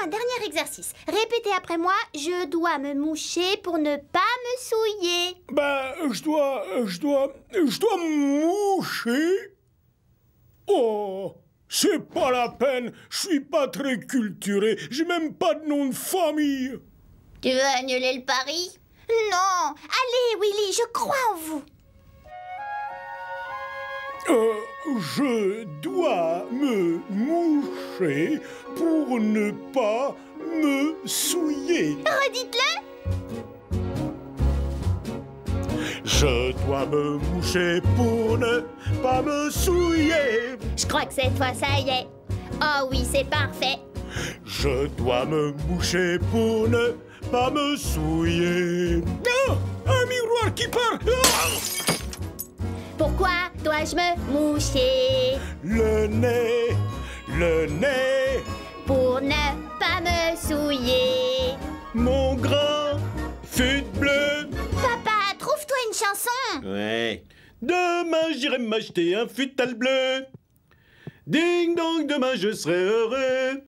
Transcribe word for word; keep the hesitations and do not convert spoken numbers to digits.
un dernier exercice. Répétez après moi, je dois me moucher pour ne pas me souiller. Ben, je dois, je dois, je dois me moucher. Oh, c'est pas la peine, je suis pas très culturé, j'ai même pas de nom de famille. Tu veux annuler le pari? Non. Allez, Willy, je crois en vous. Euh, je dois me moucher pour ne pas me souiller. Redites-le. Je dois me moucher pour ne pas me souiller. Je crois que cette fois, ça y est. Oh oui, c'est parfait. Je dois me moucher pour ne pas me souiller. Ah, un miroir qui part. Ah, Pourquoi dois-je me moucher? le nez, le nez, Pour ne pas me souiller. mon grand fut bleu. Papa, trouve-toi une chanson. Ouais. Demain, j'irai m'acheter un futal bleu. Ding dong, demain, je serai heureux.